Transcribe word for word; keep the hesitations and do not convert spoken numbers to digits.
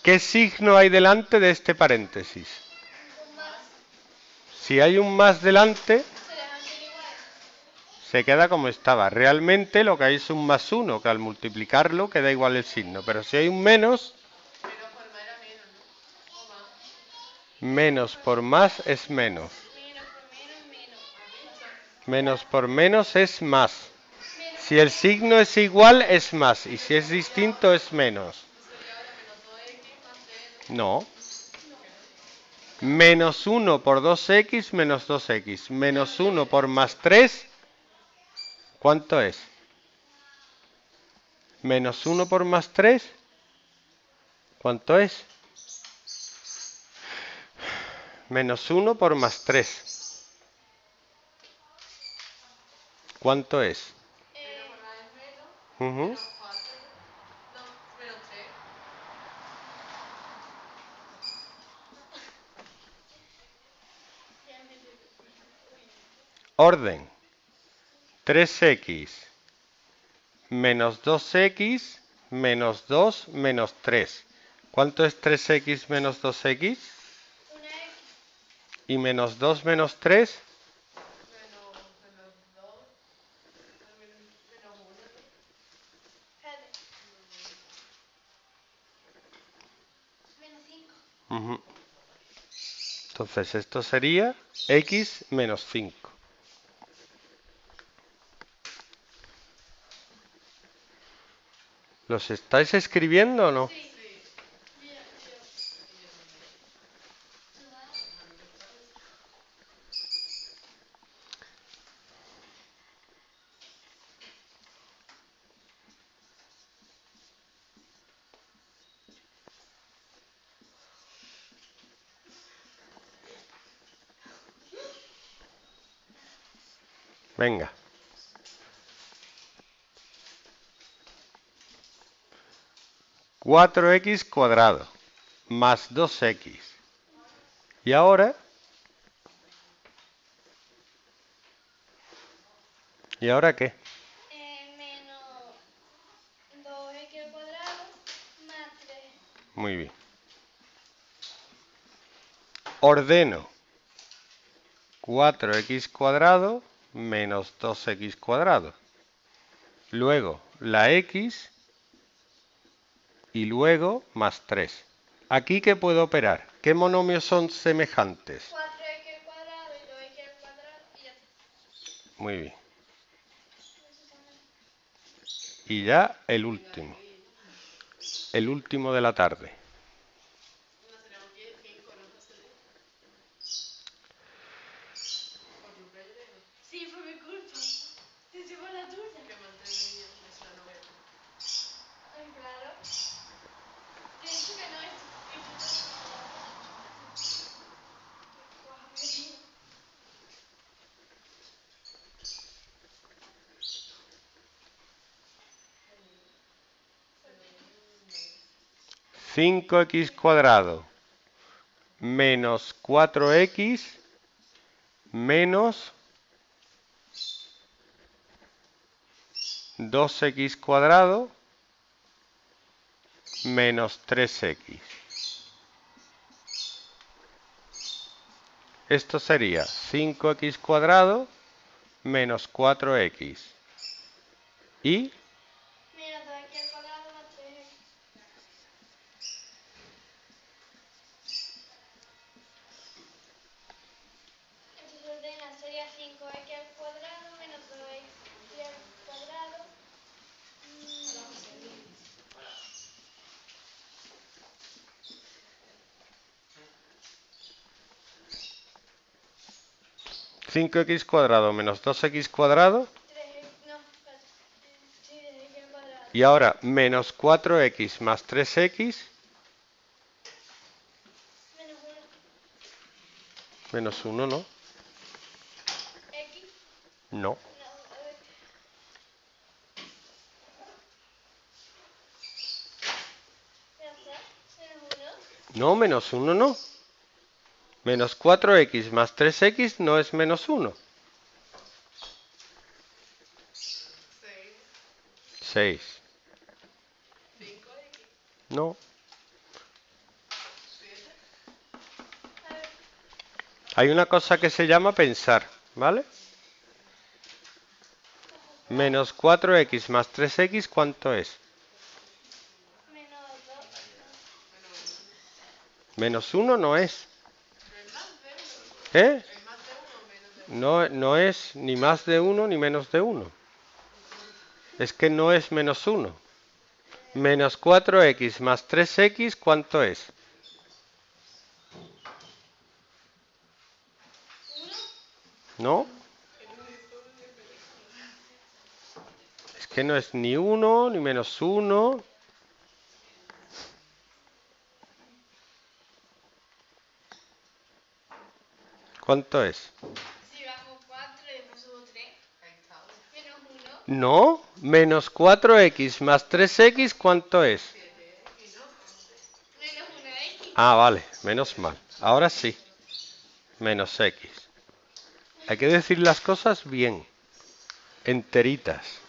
¿Qué signo hay delante de este paréntesis? Si hay un más delante, se queda como estaba. Realmente lo que hay es un más uno, que al multiplicarlo queda igual el signo. Pero si hay un menos, menos por más es menos. Menos por menos es más. Si el signo es igual es más. Y si es distinto es menos. No. Menos uno por dos equis menos dos equis. Menos uno por más tres. ¿Cuánto es? Menos uno por más tres. ¿Cuánto es? Menos uno por más tres. ¿Cuánto es? Uh-huh. Orden. tres equis menos dos equis menos dos menos tres. ¿Cuánto es tres equis menos dos equis? ¿Y menos dos menos tres? Uh-huh. Entonces esto sería x menos cinco. ¿Los estáis escribiendo o no? Sí. Venga. cuatro equis cuadrado más dos equis. Y ahora, ¿y ahora qué? Eh, menos dos equis al cuadrado más tres. Muy bien. Ordeno cuatro equis cuadrado menos dos equis cuadrado. Luego la x y luego más tres. ¿Aquí qué puedo operar? ¿Qué monomios son semejantes? cuatro equis al cuadrado y dos equis al cuadrado y ya está. Muy bien. Y ya el último. El último de la tarde. Sí, fue mi culpa. Sí, sí, fue la tuya. Ay, claro. Te he dicho que no, y tú, y tú te has qué guapo. cinco equis cuadrado menos cuatro equis menos dos equis cuadrado menos tres equis. Esto sería cinco equis cuadrado menos cuatro equis. Y Menos dos equis al cuadrado más tres equis. Entonces ordena sería cinco equis al cuadrado menos dos equis al cuadrado. cinco equis cuadrado menos dos equis cuadrado. tres equis, no, espérate. Sí, tres equis al cuadrado. Y ahora menos cuatro equis más tres equis. Menos uno. Menos uno, ¿no? X. No. No, a ver. Ya está. Menos uno. No, menos uno no. Menos cuatro equis más tres equis no es menos uno. seis. No. Hay una cosa que se llama pensar, ¿vale? Menos cuatro equis más tres equis, ¿cuánto es? Menos dos. Menos uno no es. ¿Eh? No, no es ni más de uno ni menos de uno. Es que no es menos uno. Menos cuatro equis más tres equis, ¿cuánto es? ¿No? Es que no es ni uno ni menos uno. ¿Cuánto es? Si bajo cuatro y después subo tres. Menos uno. No, menos cuatro equis más tres equis, ¿cuánto es? Menos una X. Ah, vale, menos mal. Ahora sí. Menos X. Hay que decir las cosas bien, enteritas.